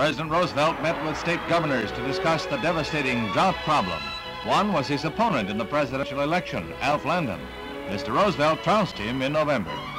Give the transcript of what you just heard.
President Roosevelt met with state governors to discuss the devastating drought problem. One was his opponent in the presidential election, Alf Landon. Mr. Roosevelt trounced him in November.